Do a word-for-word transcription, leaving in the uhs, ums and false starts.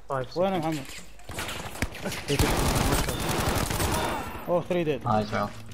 five وين محمد؟ اوه ثري ديد. هاي شباب.